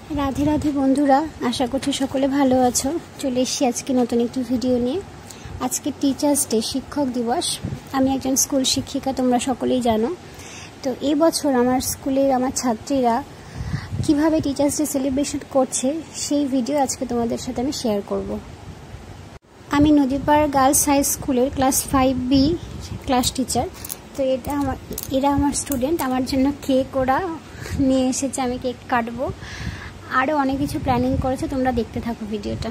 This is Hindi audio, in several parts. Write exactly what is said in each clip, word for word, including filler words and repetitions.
राधे राधे बंधुरा आशा करছি সকলে ভালো আছো। চলে এসেছি আজকে নতুন একটি ভিডিও নিয়ে। আজকে টিচার্স ডে, শিক্ষক দিবস। আমি একজন স্কুল শিক্ষিকা, তোমরা সকলেই জানো। তো এই বছর আমার স্কুলের আমার ছাত্রীরা কিভাবে টিচার্স ডে সেলিব্রেশন করছে সেই ভিডিও আজকে তোমাদের সাথে আমি শেয়ার করব। আমি নদীপাড় গার্লস হাই স্কুলের class five B class teacher. তো এটা আমার এরা আমার স্টুডেন্ট। আমার জন্য কেক ওরা নিয়ে এসেছে, আমি কেক কাটবো। আরও অনেক কিছু প্ল্যানিং করেছে, তোমরা দেখতে থাকো ভিডিওটা।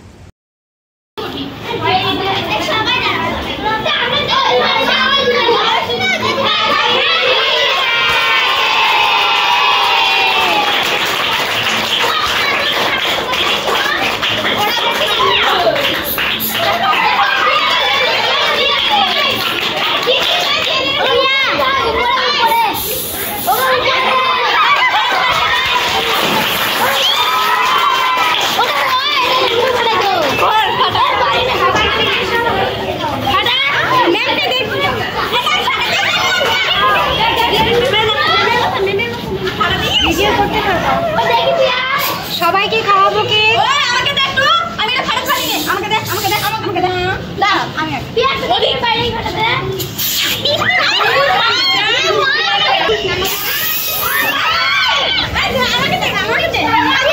সবাইকে খাওয়াবো কে? আমাকে দেখ তো, আমি এটা ফাড়া ফাড়ি নে। আমাকে দেখ, আমাকে দেখ, আমাকে দেখ। দাও, আমি পিয়াজ ওদিক বাইরে ঘটা দে। আমাকে দেখ, আমাকে দেখ।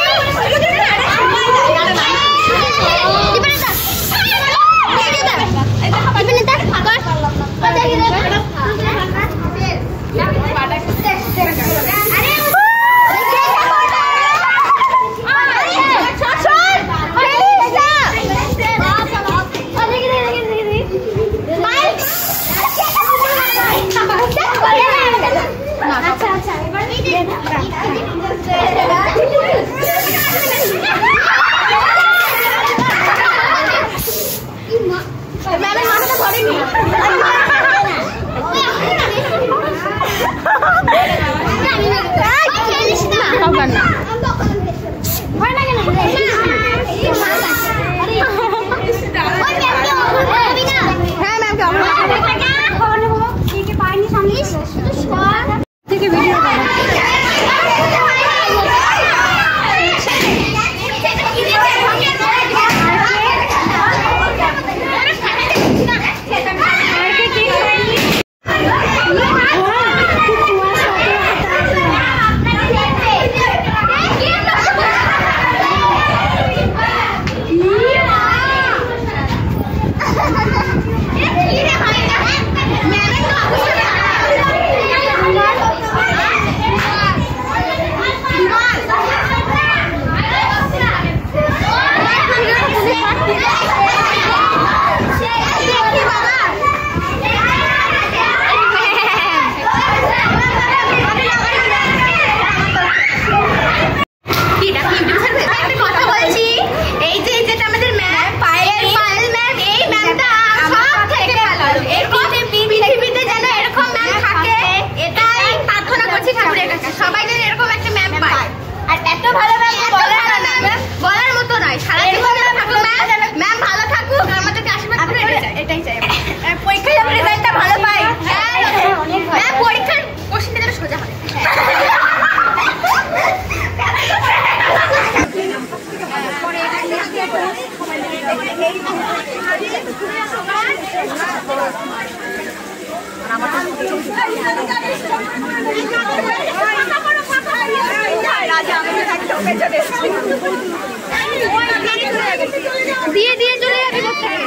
দিয়ে দিয়ে চলে যাবি কোথায়?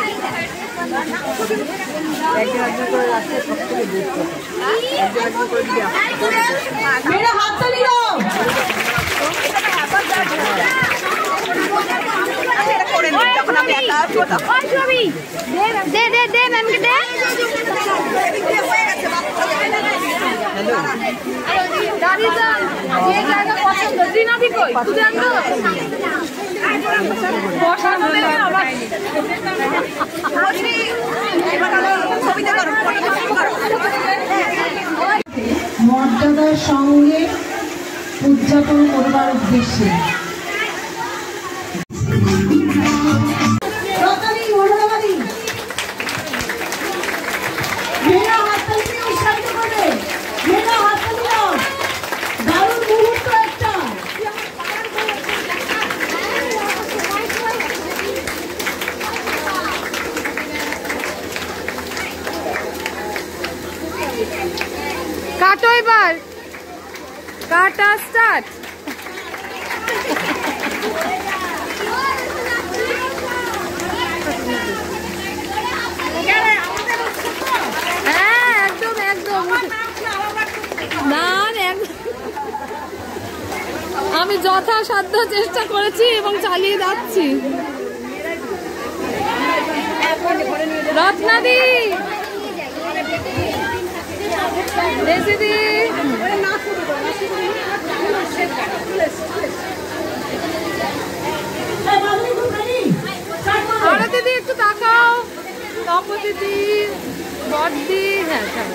মেরা হাত তালি দাও। দে দে দে ম্যামকে দে। মর্যাদার সঙ্গে উদযাপন করবার উদ্দেশ্যে দারুণ মুহূর্ত একটা। Tata start. হ্যাঁ একদম একদম না, আমি যথাসাধ্য চেষ্টা করেছি এবং চালিয়ে যাচ্ছি। রত্নাদি দিদি আরে দিদি একটু তাকাও, তপ দিদি বড়দি। হ্যাঁ হ্যাঁ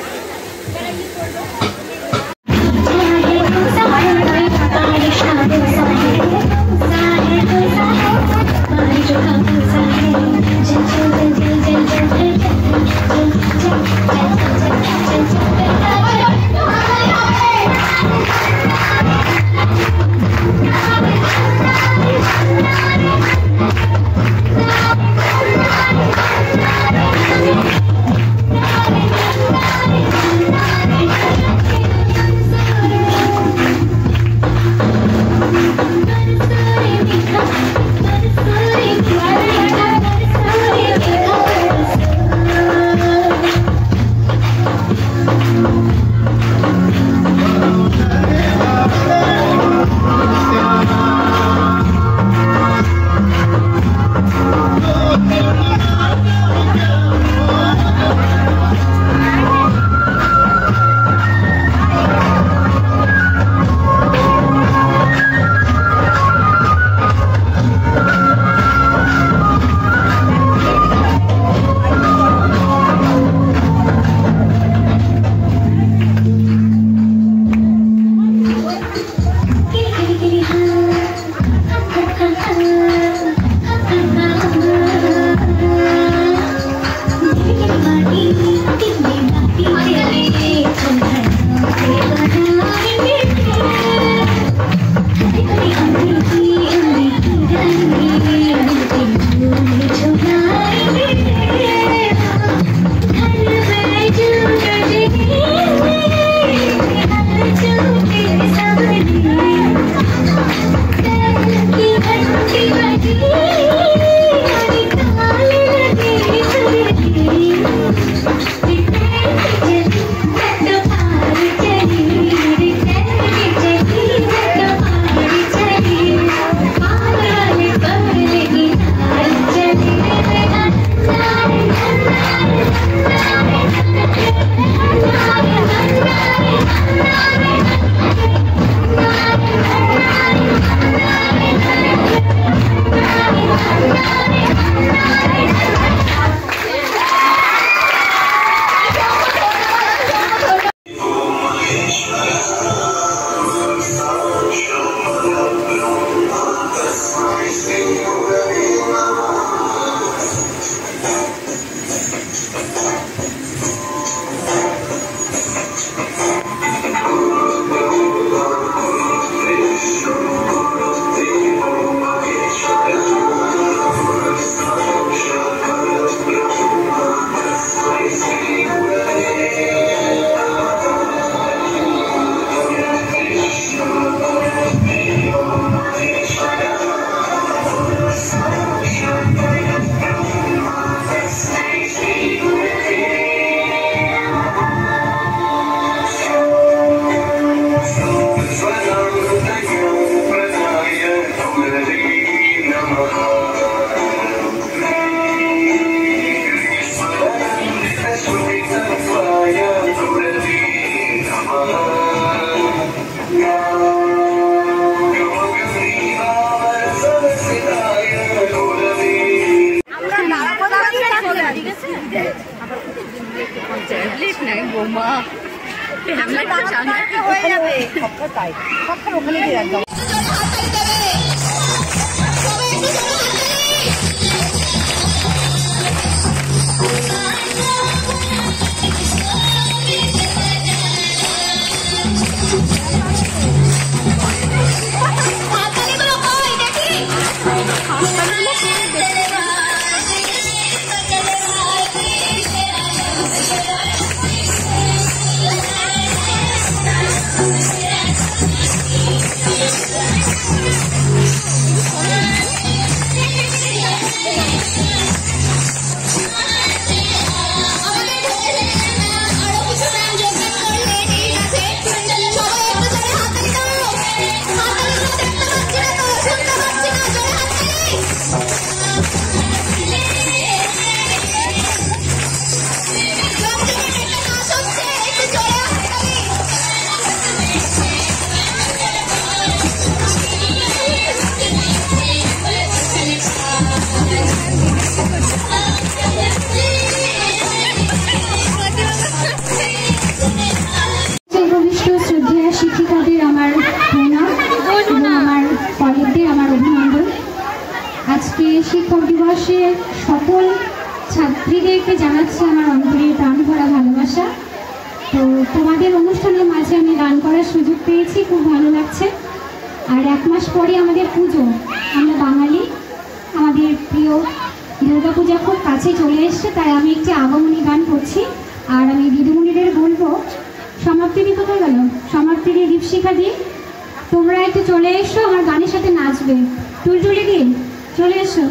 ক্লাসের সকল ছাত্রীদেরকে জানাচ্ছি আমার অন্তরের প্রাণ ভরা ভালোবাসা। তো তোমাদের অনুষ্ঠানের মাঝে আমি গান করার সুযোগ পেয়েছি, খুব ভালো লাগছে। আর এক মাস পরে আমাদের পুজো, আমরা বাঙালি, আমাদের প্রিয় দুর্গা পূজা খুব কাছে চলে এসছে, তাই আমি একটি আগমনী গান করছি। আর আমি দিদিমণিদের বলবো, সমাপ্তি দি কোথায় গেল, সমাপ্তি দি, দীপশিখা দি, তোমরা একটু চলে এসো, আমার গানের সাথে নাচবে। টুলটুলি দি চলে এসো।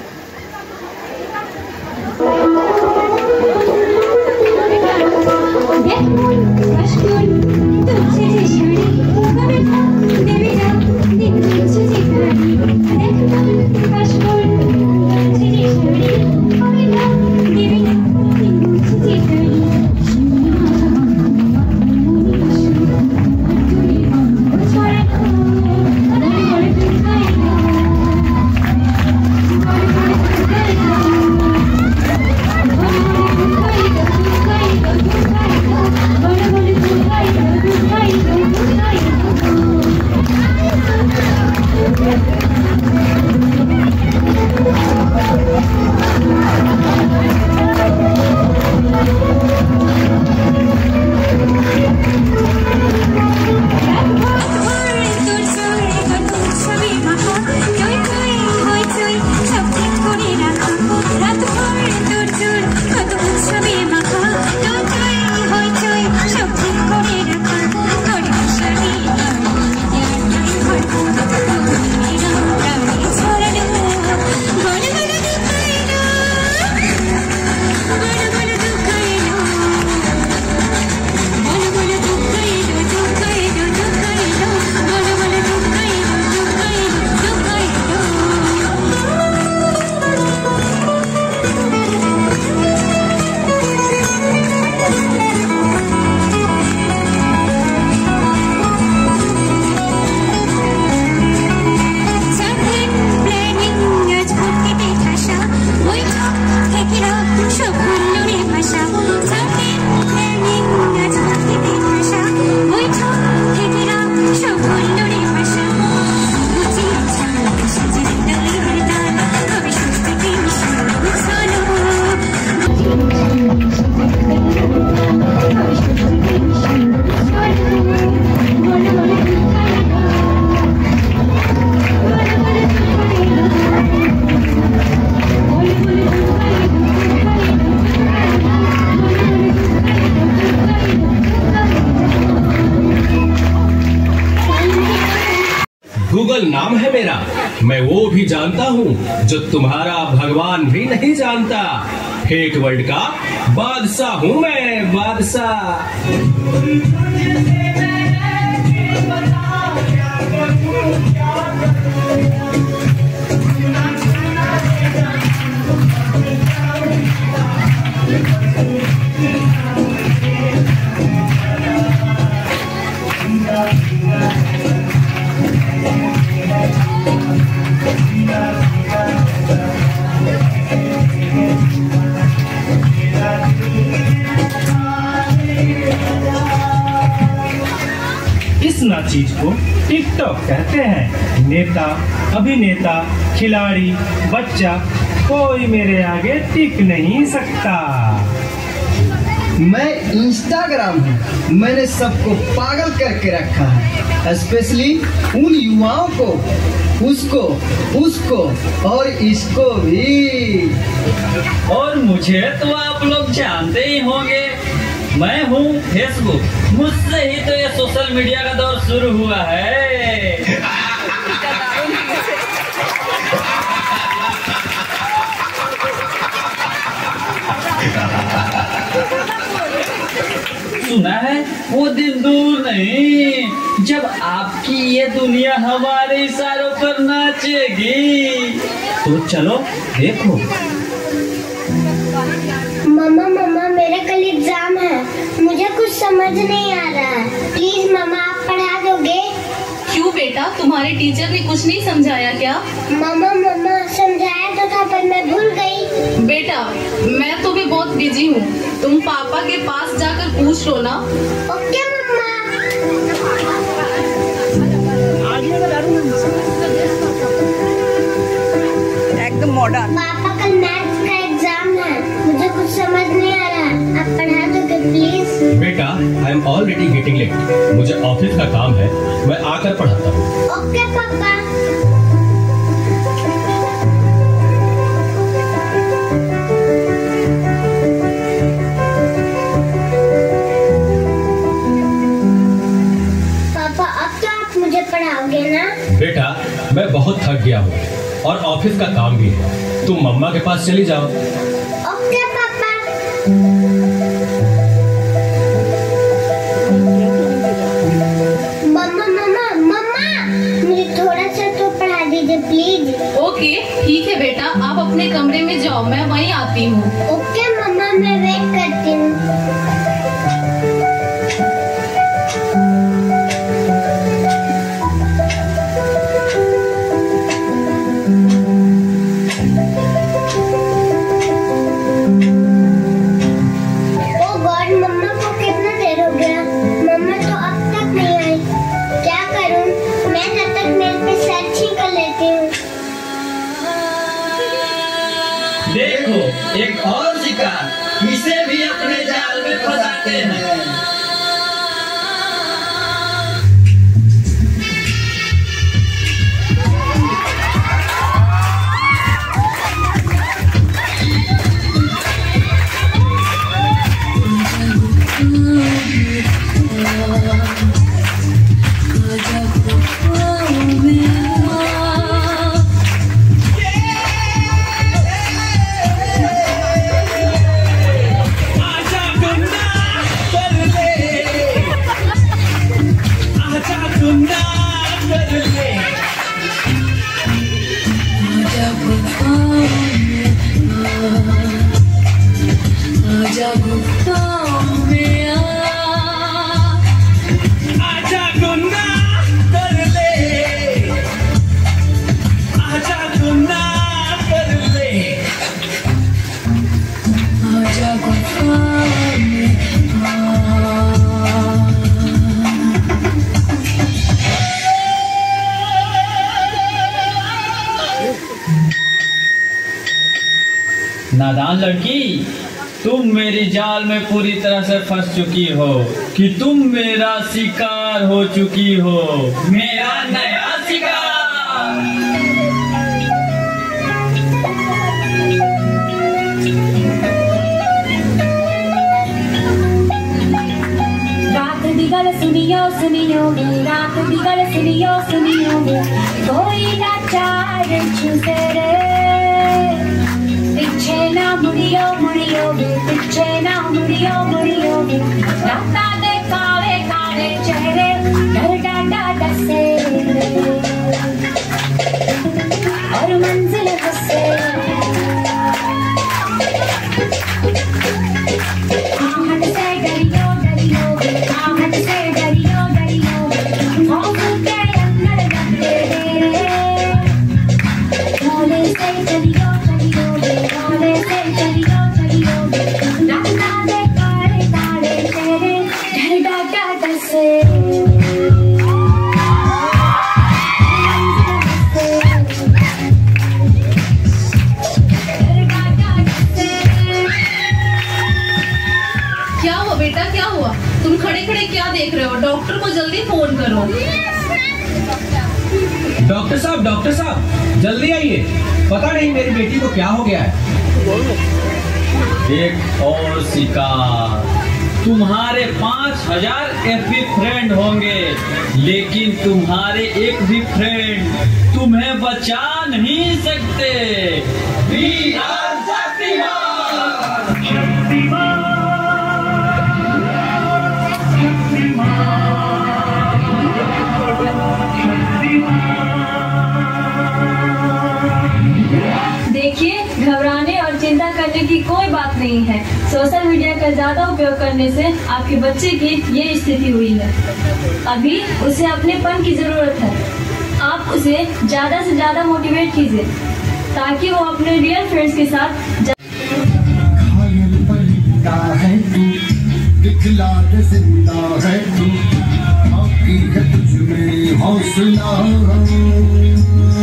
गूगल नाम है मेरा, मैं वो भी जानता हूँ जो तुम्हारा भगवान भी नहीं जानता। फेक वर्ल्ड का बादशाह हूँ मैं, बादशाह। इस ना चीज को टिकटॉक कहते हैं। नेता, अभिनेता, खिलाड़ी, बच्चा, कोई मेरे आगे टिक नहीं सकता। मैं इंस्टाग्राम हूँ, मैंने सबको पागल करके रखा है, स्पेशली उन युवाओं को, उसको, उसको और इसको भी। और मुझे तो आप लोग जानते ही होंगे, मैं हूँ फेसबुक। मुझसे ही तो ये सोशल मीडिया का दौर शुरू हुआ है। सुना है वो दिन दूर नहीं जब आपकी ये दुनिया हमारे इशारों पर नाचेगी। तो चलो देखो। मम्मा मम्मा मेरा कल एग्जाम है, मुझे कुछ समझ नहीं आ रहा है, प्लीज मम्मा आप पढ़ा दोगे? क्यों बेटा, तुम्हारे टीचर ने कुछ नहीं समझाया क्या? मम्मा मम्मा समझाया तो था पर मैं भूल गई। बेटा मैं तो भी बहुत बिजी हूँ, तुम पापा के पास जाकर पूछ लो ना। ओके मम्मा। एकदम मॉडर्न। पापा कल चॉकलेट। मुझे ऑफिस का काम है, मैं आकर पढ़ाता हूँ। ओके पापा। पापा अब तो आप मुझे पढ़ाओगे ना? बेटा मैं बहुत थक गया हूँ और ऑफिस का काम भी है, तुम मम्मा के पास चली जाओ। ओके पापा। मम्मा मम्मा मम्मा मुझे थोड़ा सा तो पढ़ा दीजिए प्लीज। ओके ठीक है बेटा, आप अपने कमरे में जाओ, मैं वहीं आती हूँ। ओके मम्मा, मैं वेट करती हूँ। देखो एक और शिकार, इसे भी अपने जाल में फंसाते हैं। नादान लड़की, तुम मेरी जाल में पूरी तरह से फंस चुकी हो कि तुम मेरा शिकार हो चुकी हो, मेरा नया शिकार। रात दी गल सुनियो सुनियो रात दी गल सुनियो सुनियो कोई ना चार छुसे रे, पिछे ना मुड़ियो मुड़ियो पिछे ना मुड़ियो मुड़ियो, राता दे काले काले चेहरे डर डाडा डसे और मंजिल हंसे। आहट से डरियो डरियो आहट से डरियो डरियो, खौफ के अंदर डरते डेरे, भोले से डरियो भोले से डरियो डरियो, राता दे काले काले चेहरे डर डाडा डसे। क्या हुआ बेटा, क्या हुआ? तुम खड़े खड़े क्या देख रहे हो? डॉक्टर को जल्दी फोन करो। डॉक्टर साहब डॉक्टर साहब जल्दी आइए, पता नहीं मेरी बेटी को क्या हो गया है। एक और शिकार। तुम्हारे पांच हजार एफबी फ्रेंड होंगे, लेकिन तुम्हारे एक भी फ्रेंड तुम्हें बचा नहीं सकते। We are Shaktimaan. देखिए, घबराने और चिंता करने की कोई बात नहीं है। सोशल मीडिया का ज्यादा उपयोग करने से आपके बच्चे की ये स्थिति हुई है। अभी उसे अपनेपन की जरूरत है। आप उसे ज्यादा से ज्यादा मोटिवेट कीजिए ताकि वो अपने रियल फ्रेंड्स के साथ जा... है तू, दिखला दे जिंदा है तू, बाकी है तुझ में हौसला।